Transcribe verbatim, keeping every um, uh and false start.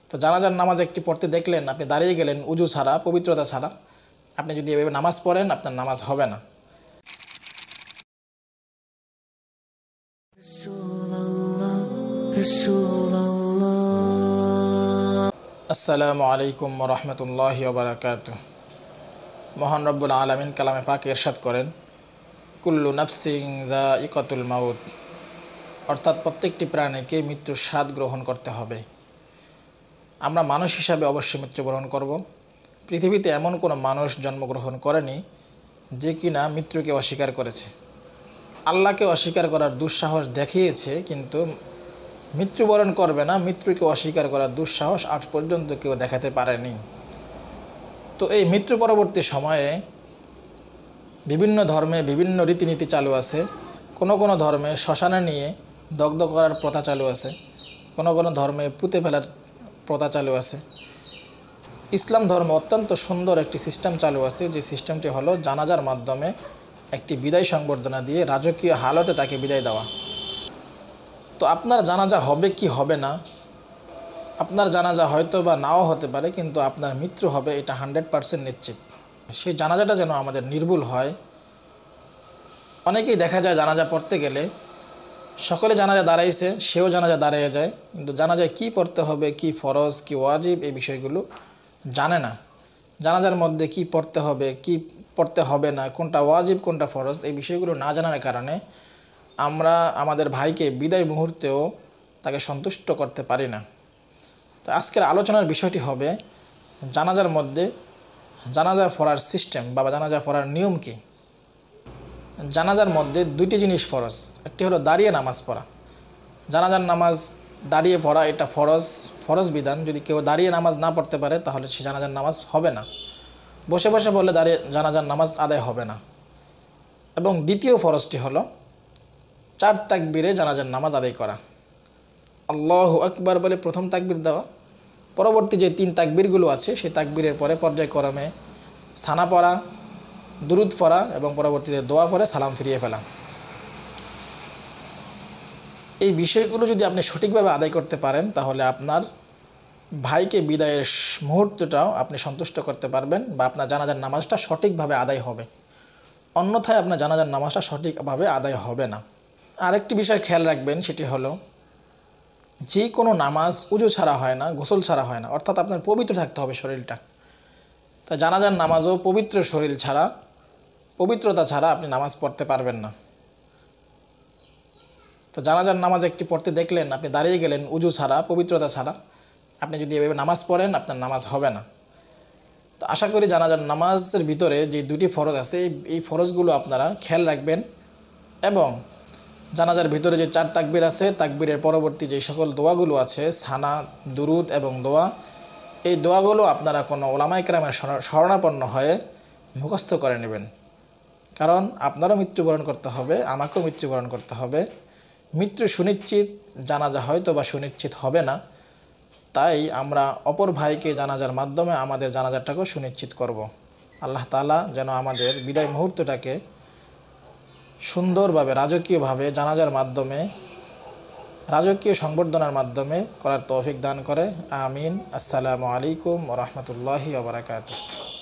তো জানাজার নামাজ একটি পড়তে দেখলেন, আপনি দাঁড়িয়ে গেলেন উজু ছাড়া, পবিত্রতা ছাড়া। আপনি যদি এভাবে নামাজ পড়েন, আপনার নামাজ হবে না। আসসালামু আলাইকুম ওয়া রাহমাতুল্লাহি ওয়া বারাকাতুহু। মহান রব্বুল আলামিন কালামে পাকে ইরশাদ করেন, কুল্লু নাফসিন যায়িকাতুল মাউত, অর্থাৎ প্রত্যেকটি প্রাণীকে মৃত্যুর স্বাদ গ্রহণ করতে হবে। আমরা মানুষ হিসাবে অবশ্যই মৃত্যুবরণ করব। পৃথিবীতে এমন কোনো মানুষ জন্মগ্রহণ করেনি যে কিনা মৃত্যুকে অস্বীকার করেছে। আল্লাহকে অস্বীকার করার দুঃসাহস দেখিয়েছে, কিন্তু মৃত্যুবরণ করবে না, মৃত্যুকে অস্বীকার করার দুঃসাহস আজ পর্যন্ত কেউ দেখাতে পারেনি। তো এই মৃত্যু পরবর্তী সময়ে বিভিন্ন ধর্মে বিভিন্ন রীতিনীতি চালু আছে। কোনো কোনো ধর্মে শ্মশানে নিয়ে দগ্ধ করার প্রথা চালু আছে, কোনো কোনো ধর্মে পুঁতে ফেলার প্রথা চালু আছে। ইসলাম ধর্মে অত্যন্ত সুন্দর একটি সিস্টেম চালু আছে, যে সিস্টেমটি হলো জানাজার মাধ্যমে একটি বিদায় সংবর্ধনা দিয়ে রাজকীয় হালতে তাকে বিদায় দেওয়া। তো আপনার জানাজা হবে কি হবে না, আপনার জানাজা হয়তো বা নাও হতে পারে, কিন্তু আপনার মৃত্যু হবে, এটা হান্ড্রেড পারসেন্ট নিশ্চিত। সেই জানাজাটা যেন আমাদের নির্ভুল হয়। অনেকেই দেখা যায় জানাজা পড়তে গেলে সকলে জানাজা দাঁড়াইছে, সেও জানাজা দাঁড়িয়ে যায়, কিন্তু জানাজায় কি পড়তে হবে, কি ফরজ, কি ওয়াজিব, এই বিষয়গুলো জানে না। জানাজার মধ্যে কি পড়তে হবে, কি পড়তে হবে না, কোনটা ওয়াজিব কোনটা ফরজ, এই বিষয়গুলো না জানার কারণে আমরা আমাদের ভাইকে বিদায় মুহূর্তেও তাকে সন্তুষ্ট করতে পারি না। তো আজকের আলোচনার বিষয়টি হবে জানাজার মধ্যে জানাজা পড়ার সিস্টেম বা জানাজা পড়ার নিয়ম কি। জানাজার মধ্যে দুইটি জিনিস ফরজ। একটি হলো দাঁড়িয়ে নামাজ পড়া। জানাজার নামাজ দাঁড়িয়ে পড়া, এটা ফরজ ফরজ বিধান। যদি কেউ দাঁড়িয়ে নামাজ না পড়তে পারে তাহলে সে জানাজার নামাজ হবে না। বসে বসে বললে দাঁড়িয়ে জানাজার নামাজ আদায় হবে না। এবং দ্বিতীয় ফরজটি হলো চার তাকবীরে জানাজার নামাজ আদায় করা। আল্লাহু আকবার বলে প্রথম তাকবীর দেওয়া, পরবর্তী যে তিন তাকবীরগুলো আছে সেই তাকবীরের পরে পর্যায়ক্রমে সানা পড়া, দুরুদ পড়া এবং পরবর্তীতে দোয়া পড়ে সালাম ফিরিয়ে ফেলা। এই বিষয়গুলো যদি আপনি সঠিকভাবে আদায় করতে পারেন তাহলে আপনার ভাইকে বিদায়ের মুহূর্তটাও আপনি সন্তুষ্ট করতে পারবেন, বা আপনার জানাজার নামাজটা সঠিকভাবে আদায় হবে। অন্যথায় আপনার জানাজার নামাজটা সঠিকভাবে আদায় হবে না। আরেকটি বিষয় খেয়াল রাখবেন, সেটি হলো যে কোনো নামাজ উজু ছাড়া হয় না, গোসল ছাড়া হয় না, অর্থাৎ আপনার পবিত্র থাকতে হবে শরীরটা। তা জানাজার নামাজও পবিত্র শরীর ছাড়া, পবিত্রতা ছাড়া আপনি নামাজ পড়তে পারবেন না। তো জানাজার নামাজ একটি পড়তে দেখলেন, আপনি দাঁড়িয়ে গেলেন উজু ছাড়া, পবিত্রতা ছাড়া। আপনি যদি এভাবে নামাজ পড়েন, আপনার নামাজ হবে না। তো আশা করি জানাজার নামাজের ভিতরে যে দুটি ফরজ আছে এই ফরজগুলো আপনারা খেয়াল রাখবেন, এবং জানাজার ভিতরে যে চার তাকবীর আছে, তাকবীরের পরবর্তী যে সকল দোয়াগুলো আছে, সানা, দুরুদ এবং দোয়া, এই দোয়াগুলো আপনারা কোনো ওলামায়ে কেরামের শরণাপন্ন হয়ে মুখস্থ করে নেবেন। কারণ আপনারও মৃত্যুবরণ করতে হবে, আমাকেও মৃত্যুবরণ করতে হবে। মৃত্যু সুনিশ্চিত, জানাজা হয়তো বা সুনিশ্চিত হবে না। তাই আমরা অপর ভাইকে জানাজার মাধ্যমে আমাদের জানাজাটাকেও সুনিশ্চিত করব। আল্লাহ তাআলা যেন আমাদের বিদায় মুহূর্তটাকে সুন্দরভাবে রাজকীয়ভাবে জানাজার মাধ্যমে, রাজকীয় সংবর্ধনার মাধ্যমে করার তৌফিক দান করে। আমিন। আসসালামু আলাইকুম ওয়া রাহমাতুল্লাহি ওয়া বারাকাতুহু।